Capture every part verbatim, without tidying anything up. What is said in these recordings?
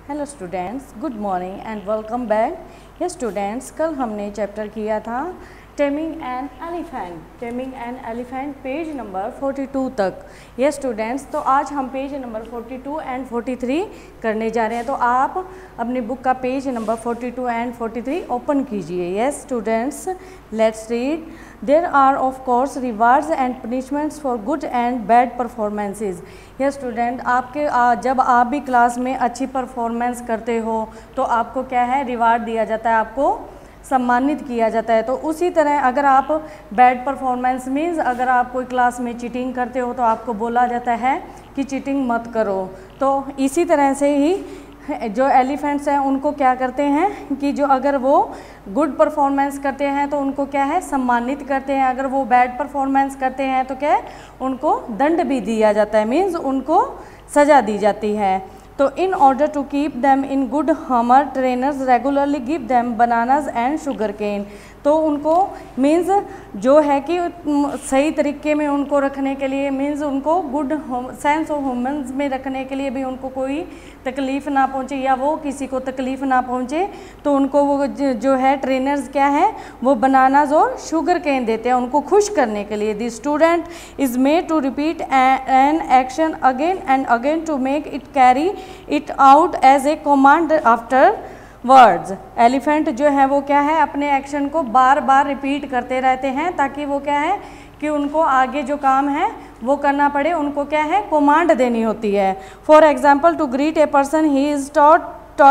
Hello students, good morning and welcome back. ये students, कल हमने चैप्टर किया था taming an elephant taming an elephant page number बयालीस तक। ये स्टूडेंट्स, तो आज हम पेज नंबर बयालीस एंड तैंतालीस करने जा रहे हैं। तो आप अपनी बुक का पेज नंबर बयालीस एंड तैंतालीस ओपन कीजिए। Yes students, let's read. There are of course rewards and punishments for good and bad performances. यह स्टूडेंट, आपके आ, जब आप भी क्लास में अच्छी परफॉर्मेंस करते हो तो आपको क्या है, रिवार्ड दिया जाता है, आपको सम्मानित किया जाता है। तो उसी तरह अगर आप बैड परफॉर्मेंस मीन्स अगर आप कोई क्लास में चीटिंग करते हो तो आपको बोला जाता है कि चीटिंग मत करो। तो इसी तरह से ही जो एलिफेंट्स हैं उनको क्या करते हैं कि जो अगर वो गुड परफॉर्मेंस करते हैं तो उनको क्या है, सम्मानित करते हैं। अगर वो बैड परफॉर्मेंस करते हैं तो क्या है, उनको दंड भी दिया जाता है, मीन्स उनको सज़ा दी जाती है। तो in order to keep them in good humour trainers regularly give them bananas and sugar cane. तो उनको मीन्स जो है कि सही तरीके में उनको रखने के लिए, मीन्स उनको गुड सेंस ऑफ ह्यूमन्स में रखने के लिए भी उनको कोई तकलीफ़ ना पहुंचे या वो किसी को तकलीफ़ ना पहुंचे, तो उनको वो जो है ट्रेनर्स क्या है, वो बनानाज और शुगर केन देते हैं उनको खुश करने के लिए। The student is made to repeat an action again and again to make it carry it out as a command afterwards. Elephant जो है वो क्या है, अपने एक्शन को बार बार रिपीट करते रहते हैं ताकि वो क्या है कि उनको आगे जो काम है वो करना पड़े, उनको क्या है, कमांड देनी होती है। For example, to greet a person he is taught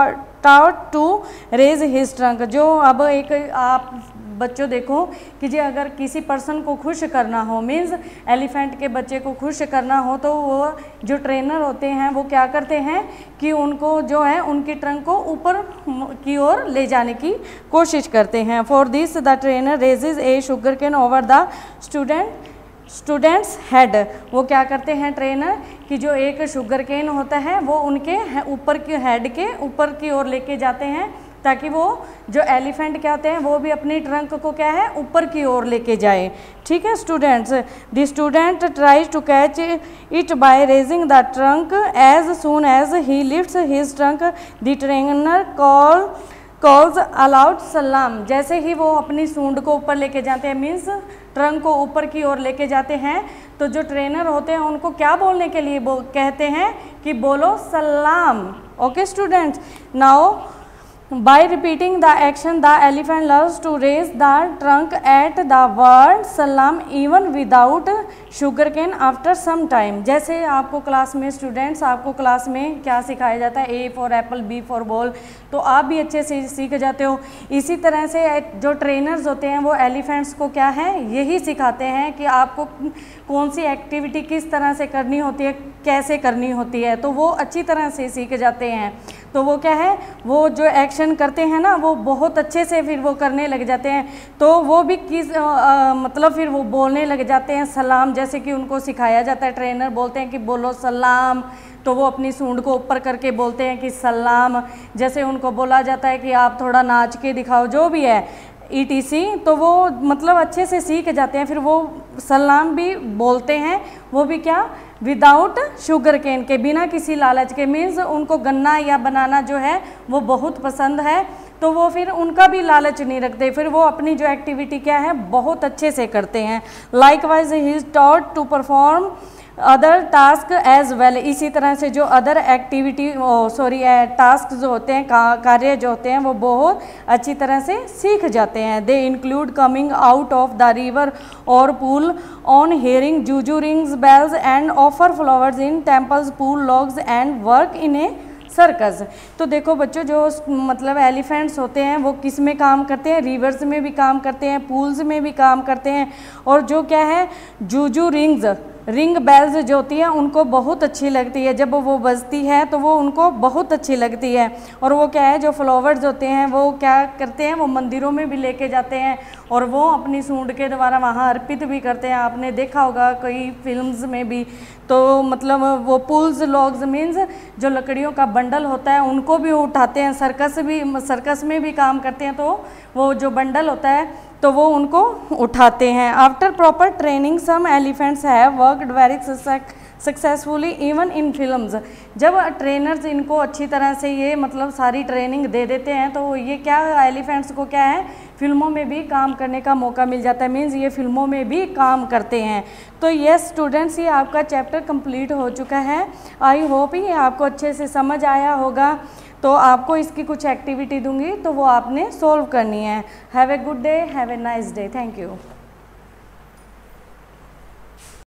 taught to raise his trunk. जो अब एक आप बच्चों देखो कि जी अगर किसी पर्सन को खुश करना हो, मीन्स एलिफेंट के बच्चे को खुश करना हो, तो वो जो ट्रेनर होते हैं वो क्या करते हैं कि उनको जो है उनकी ट्रंक को ऊपर की ओर ले जाने की कोशिश करते हैं। For this the trainer raises a sugar cane over the student students head. वो क्या करते हैं ट्रेनर कि जो एक शुगर केन होता है वो उनके ऊपर की हेड के ऊपर की ओर लेके जाते हैं ताकि वो जो एलिफेंट क्या होते हैं वो भी अपनी ट्रंक को क्या है, ऊपर की ओर लेके जाए। ठीक है students, the student tries to catch it by raising the trunk as soon as he lifts his trunk the trainer call calls aloud सलाम। जैसे ही वो अपनी सूंड को ऊपर लेके जाते हैं, मीन्स ट्रंक को ऊपर की ओर लेके जाते हैं, तो जो ट्रेनर होते हैं उनको क्या बोलने के लिए बो, कहते हैं कि बोलो सलाम। Okay students, now by repeating the action the elephant loves to raise the trunk at the word salam even without sugar cane after some time। जैसे आपको क्लास में स्टूडेंट्स आपको क्लास में क्या सिखाया जाता है, A for apple, B for ball, तो आप भी अच्छे से सीख जाते हो। इसी तरह से जो ट्रेनर्स होते हैं वो एलिफेंट्स को क्या है, यही सिखाते हैं कि आपको कौन सी एक्टिविटी किस तरह से करनी होती है, कैसे करनी होती है, तो वो अच्छी तरह से सीख जाते हैं। तो वो क्या है, वो जो एक्शन करते हैं ना वो बहुत अच्छे से फिर वो करने लग जाते हैं। तो वो भी किस आ, आ, मतलब फिर वो बोलने लग जाते हैं सलाम, जैसे कि उनको सिखाया जाता है, ट्रेनर बोलते हैं कि बोलो सलाम, तो वो अपनी सूंड को ऊपर करके बोलते हैं कि सलाम। जैसे उनको बोला जाता है कि आप थोड़ा नाच के दिखाओ, जो भी है ई टी सी, तो वो मतलब अच्छे से सीख जाते हैं, फिर वो सलाम भी बोलते हैं, वो भी क्या, विदाउट शुगर केन के, बिना किसी लालच के। मीन्स उनको गन्ना या बनाना जो है वो बहुत पसंद है, तो वो फिर उनका भी लालच नहीं रखते, फिर वो अपनी जो एक्टिविटी क्या है बहुत अच्छे से करते हैं। Likewise he is taught to perform other task as well. इसी तरह से जो अदर एक्टिविटी सॉरी टास्क जो होते हैं, का, कार्य जो होते हैं वो बहुत अच्छी तरह से सीख जाते हैं। They include coming out of the river और pull on hearing juju rings bells and offer flowers in temples pull logs and work in a circus. तो देखो बच्चों, जो मतलब एलिफेंट्स होते हैं वो किस में काम करते हैं, रिवर्स में भी काम करते हैं, पूल्स में भी काम करते हैं, और जो क्या है जूजू रिंग्स रिंग बेल्स जो होती हैं उनको बहुत अच्छी लगती है, जब वो बजती है तो वो उनको बहुत अच्छी लगती है। और वो क्या है, जो फ्लावर्स होते हैं वो क्या करते हैं, वो मंदिरों में भी लेके जाते हैं और वो अपनी सूंड के द्वारा वहाँ अर्पित भी करते हैं। आपने देखा होगा कई फिल्म्स में भी, तो मतलब वो पुल्स लॉग्स मीन्स जो लकड़ियों का बंडल होता है उनको भी उठाते हैं, सर्कस भी सर्कस में भी काम करते हैं। तो वो जो बंडल होता है तो वो उनको उठाते हैं। After proper training some elephants have worked very successfully even in films. जब ट्रेनर्स इनको अच्छी तरह से ये मतलब सारी ट्रेनिंग दे देते हैं तो ये क्या एलिफेंट्स को क्या है, फिल्मों में भी काम करने का मौका मिल जाता है, मीन्स ये फिल्मों में भी काम करते हैं। तो यस स्टूडेंट्स, ये आपका चैप्टर कंप्लीट हो चुका है। आई होप ये आपको अच्छे से समझ आया होगा। तो आपको इसकी कुछ एक्टिविटी दूंगी तो वो आपने सॉल्व करनी है। Have a good day, have a nice day, thank you.